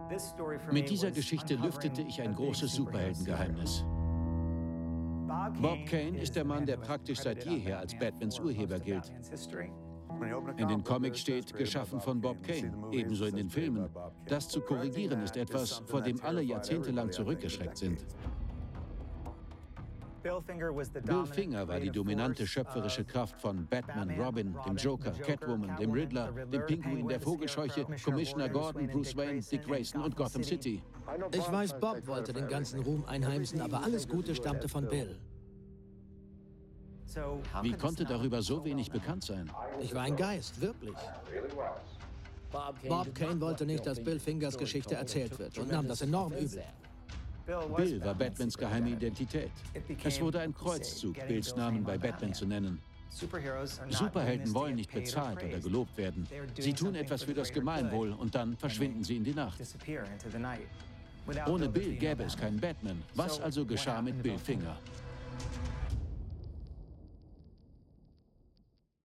Mit dieser Geschichte lüftete ich ein großes Superheldengeheimnis. Bob Kane ist der Mann, der praktisch seit jeher als Batmans Urheber gilt. In den Comics steht, geschaffen von Bob Kane, ebenso in den Filmen. Das zu korrigieren ist etwas, vor dem alle jahrzehntelang zurückgeschreckt sind. Bill Finger war die dominante schöpferische Kraft von Batman, Robin, dem Joker, Catwoman, dem Riddler, dem Pinguin, der Vogelscheuche, Commissioner Gordon, Bruce Wayne, Dick Grayson und Gotham City. Ich weiß, Bob wollte den ganzen Ruhm einheimsen, aber alles Gute stammte von Bill. Wie konnte darüber so wenig bekannt sein? Ich war ein Geist, wirklich. Bob Kane wollte nicht, dass Bill Fingers Geschichte erzählt wird und nahm das enorm übel. Bill war Batmans geheime Identität. Es wurde ein Kreuzzug, Bills Namen bei Batman zu nennen. Superhelden wollen nicht bezahlt oder gelobt werden. Sie tun etwas für das Gemeinwohl und dann verschwinden sie in die Nacht. Ohne Bill gäbe es keinen Batman. Was also geschah mit Bill Finger?